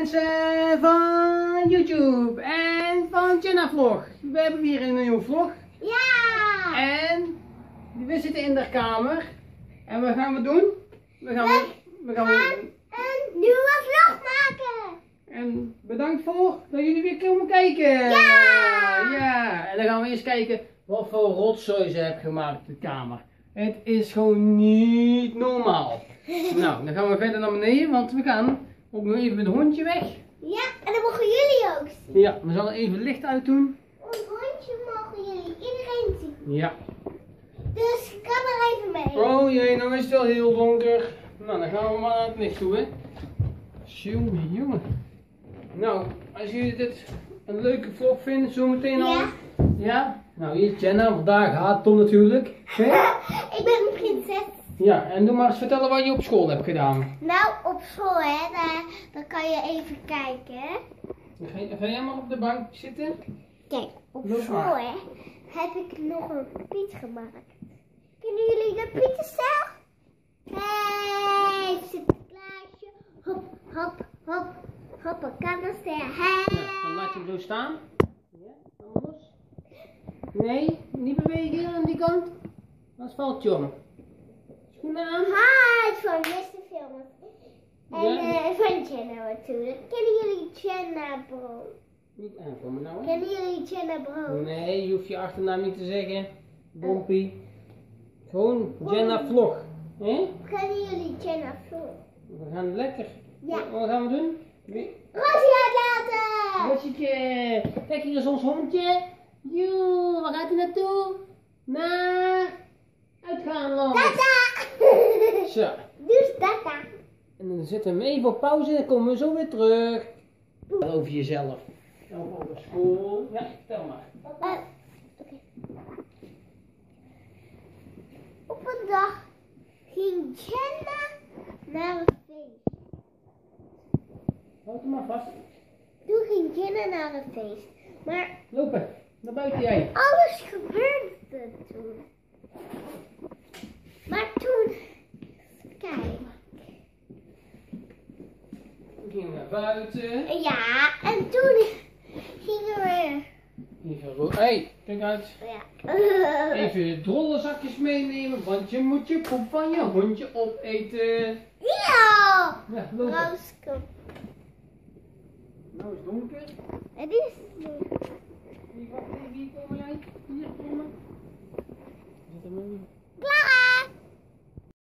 mensen van YouTube en van Jenna Vlog. We hebben weer een nieuwe vlog. Ja! En we zitten in de kamer. En wat gaan we doen? We gaan een nieuwe vlog maken. En bedankt voor dat jullie weer komen kijken. Ja! En dan gaan we eens kijken wat voor rotzooi ze hebben gemaakt in de kamer. Het is gewoon niet normaal. Nou, dan gaan we verder naar beneden, want we gaan ook nog even met het hondje weg. Ja, en dan mogen jullie ook zien. Ja, we zullen even het licht uitdoen. Ons hondje mogen jullie iedereen zien. Ja. Dus kom er even mee. Oh jee, nou is het wel heel donker. Nou, dan gaan we maar naar het licht toe, hè. Jongen, jongen. Nou, als jullie dit een leuke vlog vinden, zo meteen al. Ja. Ja? Nou, hier is Jenna, vandaag gaat Tom natuurlijk. Ik ben een prinses. Ja, en doe maar eens vertellen wat je op school hebt gedaan. Nou, op school hè, dan kan je even kijken. Ga jij maar op de bank zitten? Kijk, op Loop school maar. hè, heb ik nog een Piet gemaakt. Kennen jullie de Pietenstijl? Hey, Sinterklaasje. Hop, hop, hop. Hoppakannerster. Hey. Ja, dan laat je hem zo staan. Ja, dan los. Nee, niet bewegen aan die kant. Dan valt je om. Schoenen aan. Hi, van Mr. Filmers. En Ja. van Jenna natuurlijk. Kennen jullie Jenna Bro? Niet aankomen nou. Hè? Kennen jullie Jenna Bro? Nee, je hoeft je achternaam niet te zeggen. Bompie. Gewoon Jenna Vlog. Hè? Kennen jullie Jenna Bro? We gaan lekker. Ja. Wat gaan we doen? Rosie uitlaten! Rosje, kijk hier is ons hondje. Joe, waar gaat hij naartoe? Naar uitgaanland. Tata! Zo. Dus tata. En dan zetten we hem even op pauze en dan komen we zo weer terug. Over jezelf. Over school. Ja, vertel maar. Oké. Op een dag ging Jenna naar een feest. Houd hem maar vast. Toen ging Jenna naar een feest. Maar Lopen. Naar buiten jij. alles gebeurde toen. Maar toen, kijk. We gingen naar buiten. Ja, en toen gingen we. Even hey, kijk uit. Ja. Even drollenzakjes meenemen, want je moet je poep van je hondje opeten. Ja! Ja, lopen. Roos, kom. Nou is het donker. Het is. Wie komen jij? Hier komen. Zet hem in. Klaar!